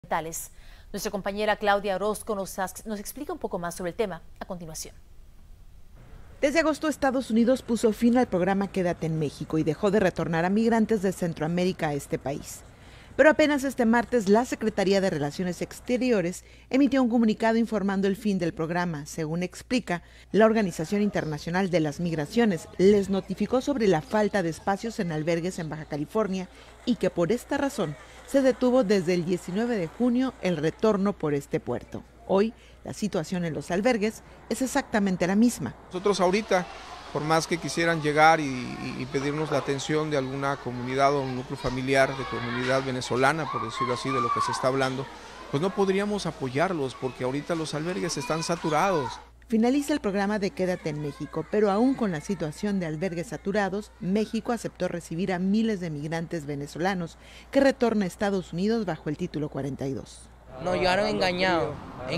Nuestra compañera Claudia Orozco nos explica un poco más sobre el tema a continuación. Desde agosto, Estados Unidos puso fin al programa Quédate en México y dejó de retornar a migrantes de Centroamérica a este país. Pero apenas este martes, la Secretaría de Relaciones Exteriores emitió un comunicado informando el fin del programa. Según explica, la Organización Internacional de las Migraciones les notificó sobre la falta de espacios en albergues en Baja California y que por esta razón se detuvo desde el 19 de junio el retorno por este puerto. Hoy, la situación en los albergues es exactamente la misma. Nosotros ahorita, por más que quisieran llegar y pedirnos la atención de alguna comunidad o un núcleo familiar de comunidad venezolana, por decirlo así, de lo que se está hablando, pues no podríamos apoyarlos porque ahorita los albergues están saturados. Finaliza el programa de Quédate en México, pero aún con la situación de albergues saturados, México aceptó recibir a miles de migrantes venezolanos que retornan a Estados Unidos bajo el título 42. Nos llegaron engañados.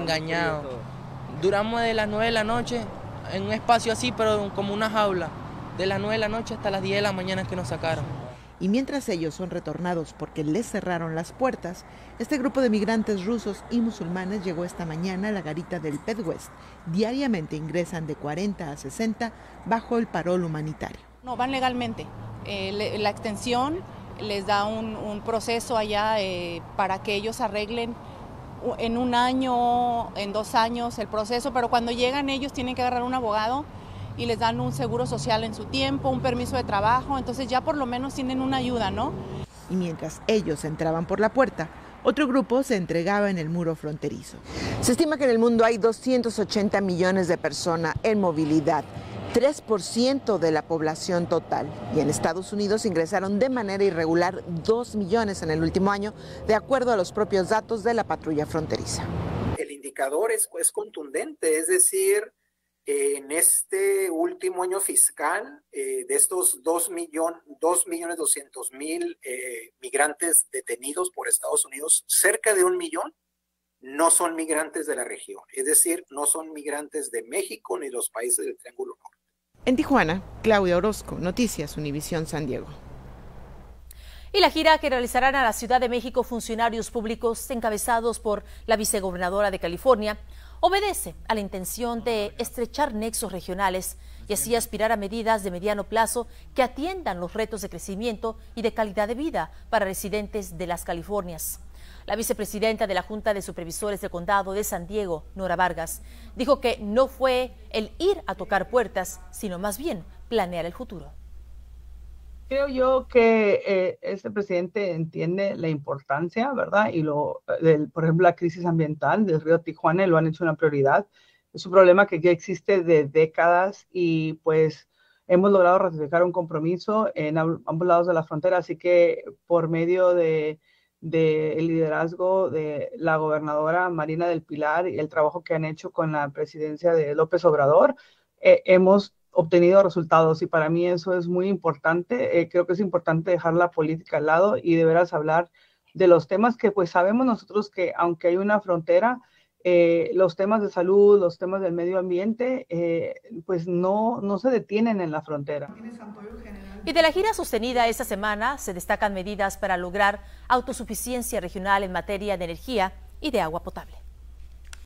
Duramos de las 9 de la noche en un espacio así, pero como una jaula, de las 9 de la noche hasta las 10 de la mañana que nos sacaron. Y mientras ellos son retornados porque les cerraron las puertas, este grupo de migrantes rusos y musulmanes llegó esta mañana a la garita del Ped-West. Diariamente ingresan de 40 a 60 bajo el parol humanitario. No, van legalmente. La extensión les da un proceso allá para que ellos arreglen en un año, en 2 años el proceso, pero cuando llegan ellos tienen que agarrar un abogado y les dan un seguro social en su tiempo, un permiso de trabajo, entonces ya por lo menos tienen una ayuda, ¿no? Y mientras ellos entraban por la puerta, otro grupo se entregaba en el muro fronterizo. Se estima que en el mundo hay 280 millones de personas en movilidad, 3% de la población total. Y en Estados Unidos ingresaron de manera irregular 2 millones en el último año, de acuerdo a los propios datos de la patrulla fronteriza. El indicador es contundente, es decir, en este último año fiscal, de estos 2.200.000 migrantes detenidos por Estados Unidos, cerca de 1 millón no son migrantes de la región, es decir, no son migrantes de México ni los países del Triángulo Norte. En Tijuana, Claudia Orozco, Noticias Univisión San Diego. Y la gira que realizarán a la Ciudad de México funcionarios públicos encabezados por la vicegobernadora de California obedece a la intención de estrechar nexos regionales y así aspirar a medidas de mediano plazo que atiendan los retos de crecimiento y de calidad de vida para residentes de las Californias. La vicepresidenta de la Junta de Supervisores del Condado de San Diego, Nora Vargas, dijo que no fue el ir a tocar puertas, sino más bien planear el futuro. Creo yo que este presidente entiende la importancia, ¿verdad? Y por ejemplo, la crisis ambiental del río Tijuana lo han hecho una prioridad. Es un problema que ya existe de décadas y pues hemos logrado ratificar un compromiso en ambos lados de la frontera, así que por medio del liderazgo de la gobernadora Marina del Pilar y el trabajo que han hecho con la presidencia de López Obrador, hemos obtenido resultados y para mí eso es muy importante. Creo que es importante dejar la política al lado y de veras hablar de los temas que pues sabemos nosotros que aunque hay una frontera, los temas de salud, los temas del medio ambiente, pues no se detienen en la frontera. Y de la gira sostenida esta semana se destacan medidas para lograr autosuficiencia regional en materia de energía y de agua potable.